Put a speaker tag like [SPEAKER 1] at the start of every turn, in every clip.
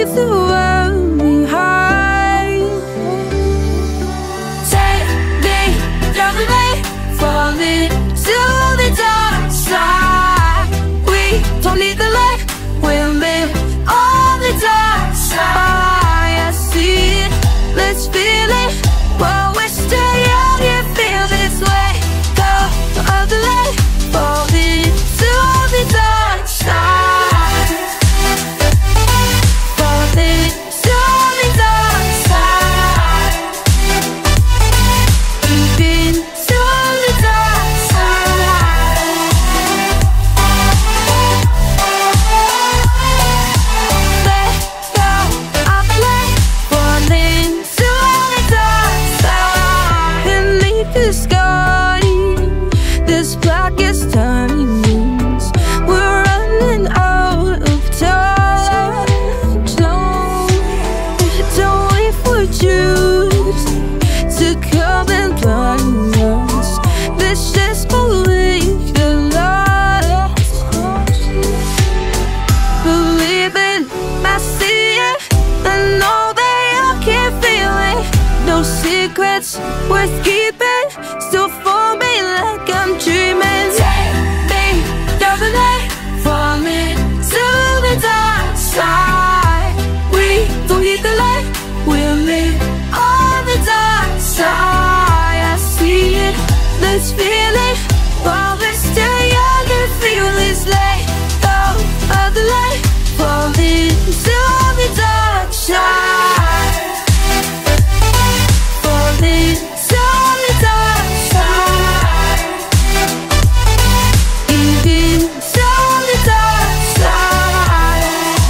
[SPEAKER 1] leave the world behind. Take me down the lane, falling to the dark side. We don't need the light, we'll live on the dark side. I see it, let's feel it. While we're still young, you feel this way. Go of the light, falling to the dark side. Falling to the dark side. Moving to the dark side. Let go of the light, falling to the dark side. Beneath the sky, this blackest times, we're running out of time. Don't wait for Jews to come and blind us. Let's just believe the lies. Believe it, I see it, I know they all can feel it. No secrets worth keeping, still for me like I'm dreaming. Take me down the night, falling to the dark side. We don't need the light, we'll live on the dark side. I see it, let's feel it. While we're still young and feel this light. Go of the light, falling to the dark side. Falling to the dark side. Even to the dark side.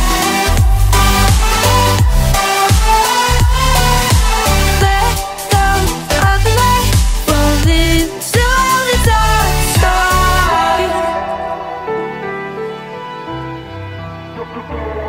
[SPEAKER 1] Let go of the light, falling to the dark side.